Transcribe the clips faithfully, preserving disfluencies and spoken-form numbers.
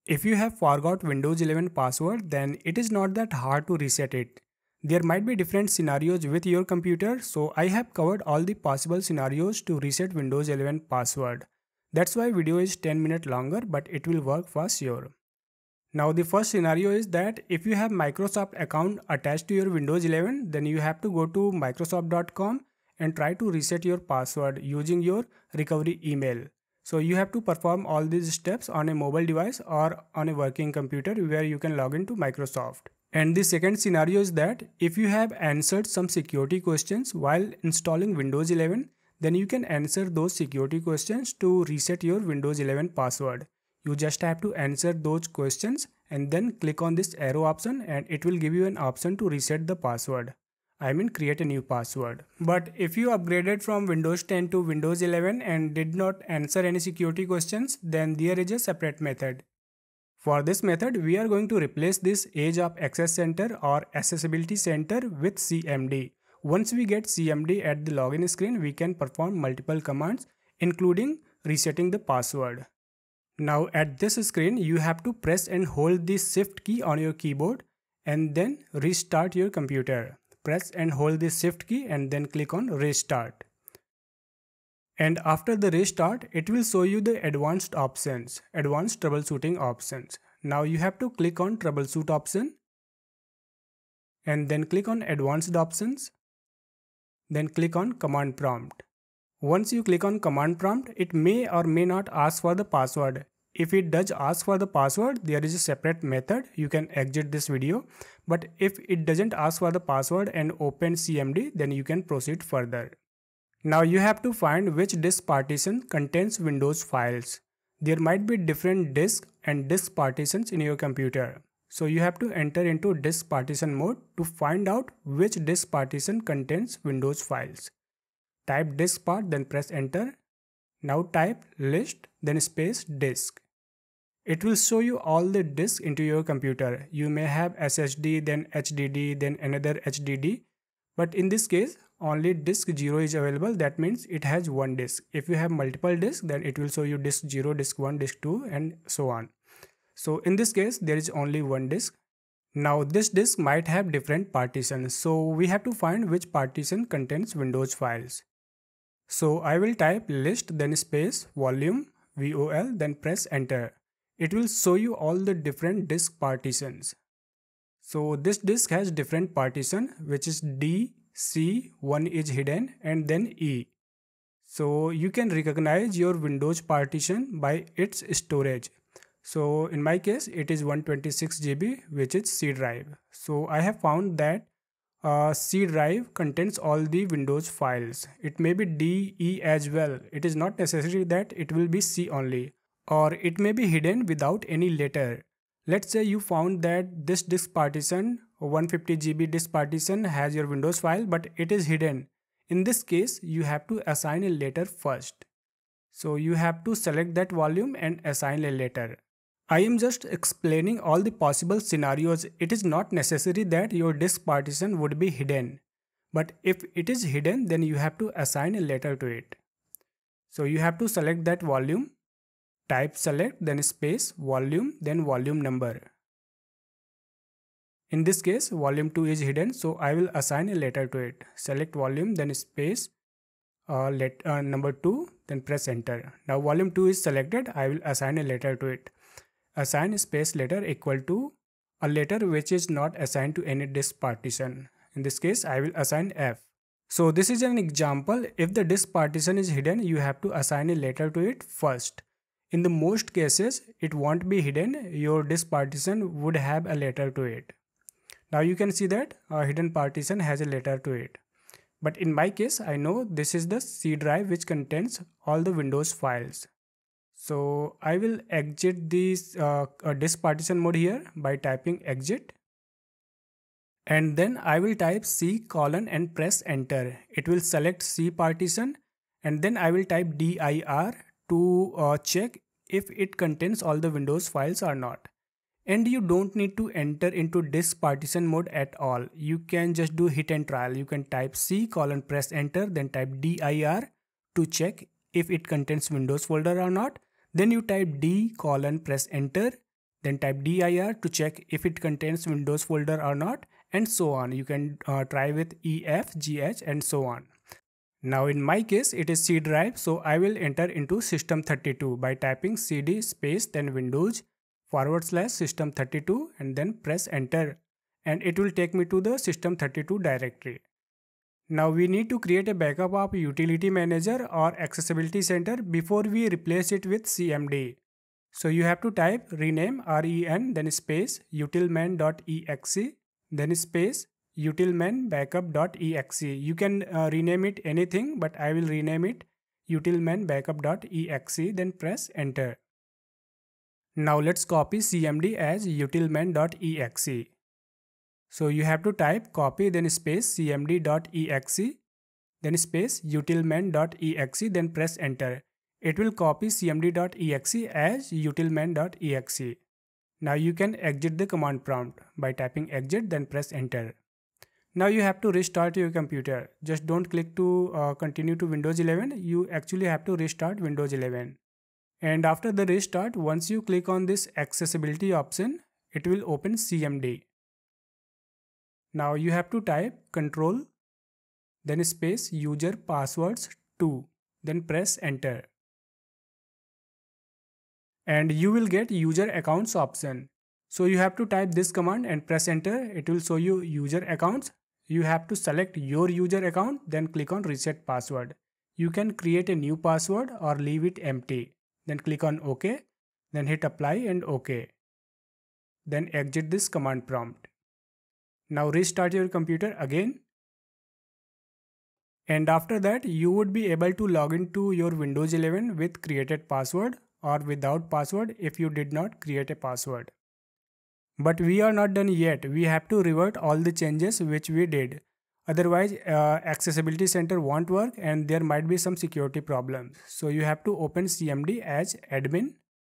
If you have forgot Windows eleven password, then it is not that hard to reset it. There might be different scenarios with your computer, so I have covered all the possible scenarios to reset Windows eleven password. That's why video is ten minutes longer, but it will work for sure. Now the first scenario is that if you have Microsoft account attached to your Windows eleven, then you have to go to Microsoft dot com and try to reset your password using your recovery email. So you have to perform all these steps on a mobile device or on a working computer where you can log into Microsoft. And the second scenario is that if you have answered some security questions while installing Windows eleven, then you can answer those security questions to reset your Windows eleven password. You just have to answer those questions and then click on this arrow option and it will give you an option to reset the password. I mean create a new password. But if you upgraded from Windows ten to Windows eleven and did not answer any security questions, then there is a separate method. For this method, we are going to replace this Age of Access Center or Accessibility Center with C M D. Once we get C M D at the login screen, we can perform multiple commands, including resetting the password. Now at this screen, you have to press and hold the Shift key on your keyboard and then restart your computer. Press and hold the Shift key and then click on Restart. And after the restart, it will show you the advanced options, advanced troubleshooting options. Now you have to click on Troubleshoot option and then click on Advanced options. Then click on Command Prompt. Once you click on Command Prompt, it may or may not ask for the password. If it does ask for the password, there is a separate method. You can exit this video. But if it doesn't ask for the password and open C M D, then you can proceed further. Now you have to find which disk partition contains Windows files. There might be different disks and disk partitions in your computer. So you have to enter into disk partition mode to find out which disk partition contains Windows files. Type disk part, then press enter. Now type list, then space disk. It will show you all the disks into your computer. You may have S S D, then H D D, then another H D D. But in this case, only disk zero is available. That means it has one disk. If you have multiple disks, then it will show you disk zero, disk one, disk two, and so on. So in this case, there is only one disk. Now this disk might have different partitions. So we have to find which partition contains Windows files. So I will type list, then space volume, V O L, then press enter. It will show you all the different disk partitions. So this disk has different partition, which is D, C, one is hidden, and then E. So you can recognize your Windows partition by its storage. So in my case, it is one twenty-six G B, which is C drive. So I have found that uh, C drive contains all the Windows files. It may be D, E as well. It is not necessary that it will be C only. Or it may be hidden without any letter. Let's say you found that this disk partition, one fifty G B disk partition, has your Windows file, but it is hidden. In this case, you have to assign a letter first. So you have to select that volume and assign a letter. I am just explaining all the possible scenarios. It is not necessary that your disk partition would be hidden. But if it is hidden, then you have to assign a letter to it. So you have to select that volume. Type select, then space volume, then volume number. In this case, volume two is hidden, so I will assign a letter to it. Select volume, then space uh, let, uh, number two, then press enter. Now volume two is selected. I will assign a letter to it. Assign space letter equal to a letter which is not assigned to any disk partition. In this case, I will assign F. So this is an example. If the disk partition is hidden, you have to assign a letter to it first. In the most cases, it won't be hidden. Your disk partition would have a letter to it. Now you can see that a hidden partition has a letter to it. But in my case, I know this is the C drive which contains all the Windows files. So I will exit this uh, uh, disk partition mode here by typing exit. And then I will type C colon and press enter. It will select C partition and then I will type dir to uh, check if it contains all the Windows files or not. And you don't need to enter into disk partition mode at all. You can just do hit and trial. You can type C colon press enter, then type dir to check if it contains Windows folder or not. Then you type D colon press enter, then type dir to check if it contains Windows folder or not, and so on. You can uh, try with E F, G H and so on. Now in my case it is C drive, so I will enter into system thirty-two by typing cd space then Windows forward slash system thirty-two and then press enter, and it will take me to the system thirty-two directory. Now we need to create a backup of utility manager or accessibility center before we replace it with C M D. So you have to type rename ren then space utilman.exe then space utilman backup.exe. You can uh, rename it anything, but I will rename it utilman backup.exe, then press enter. Now let's copy C M D as utilman.exe. So you have to type copy then space cmd.exe then space utilman.exe, then press enter. It will copy cmd.exe as utilman.exe. Now you can exit the command prompt by typing exit then press enter. Now you have to restart your computer. Just don't click to uh, continue to Windows eleven. You actually have to restart Windows eleven. And after the restart, once you click on this accessibility option, it will open C M D. Now you have to type control then space user passwords two, then press enter. And you will get user accounts option. So you have to type this command and press enter. It will show you user accounts. You have to select your user account, then click on reset password. You can create a new password or leave it empty. Then click on OK, then hit apply and OK. Then exit this command prompt. Now restart your computer again. And after that, you would be able to log into your Windows eleven with created password or without password if you did not create a password. But we are not done yet. We have to revert all the changes which we did. Otherwise, uh, Accessibility Center won't work and there might be some security problems. So you have to open C M D as admin.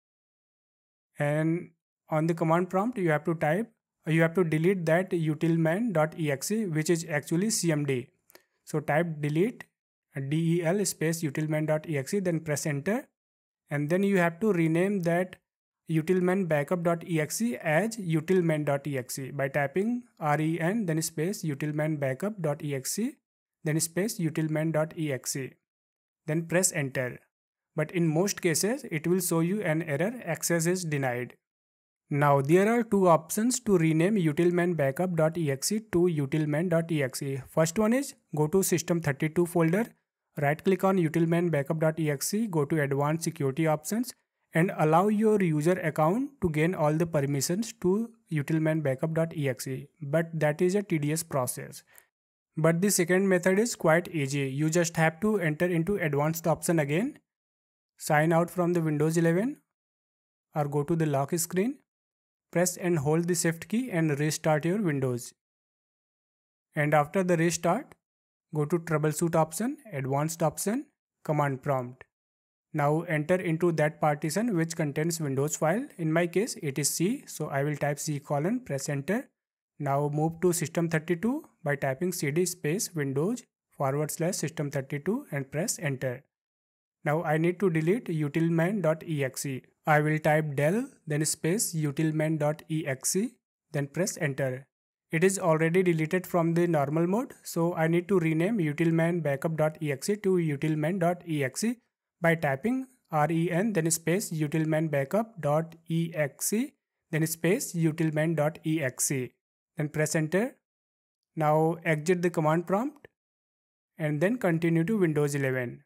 And on the command prompt, you have to type, you have to delete that utilman.exe, which is actually C M D. So type delete del space utilman.exe, then press enter. And then you have to rename that utilman backup.exe as utilman.exe by typing ren then space utilman backup.exe then space utilman.exe, then press enter. But in most cases it will show you an error, access is denied. Now there are two options to rename utilman backup.exe to utilman.exe. First one is go to system thirty-two folder, right click on utilman backup.exe, go to advanced security options and allow your user account to gain all the permissions to utilman backup.exe, but that is a tedious process. But the second method is quite easy. You just have to enter into advanced option again, sign out from the Windows eleven or go to the lock screen, press and hold the shift key and restart your Windows. And after the restart, go to troubleshoot option, advanced option, command prompt. Now enter into that partition which contains Windows file. In my case it is C, so I will type C colon, press enter. Now move to system thirty-two by typing cd space Windows forward slash system thirty-two and press enter. Now I need to delete utilman.exe. I will type del then space utilman.exe, then press enter. It is already deleted from the normal mode, so I need to rename utilman backup.exe to utilman.exe by typing ren then space utilman backup.exe then space utilman.exe, then press enter. Now exit the command prompt and then continue to Windows eleven.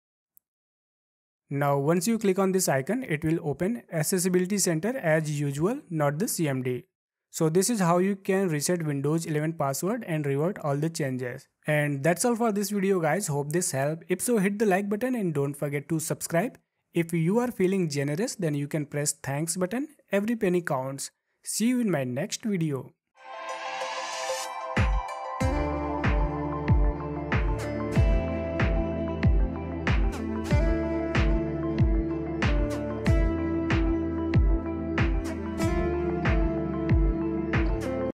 Now once you click on this icon, it will open Accessibility Center as usual, not the C M D. So this is how you can reset Windows eleven password and revert all the changes. And that's all for this video guys. Hope this helped. If so, hit the like button and don't forget to subscribe. If you are feeling generous, then you can press thanks button. Every penny counts. See you in my next video.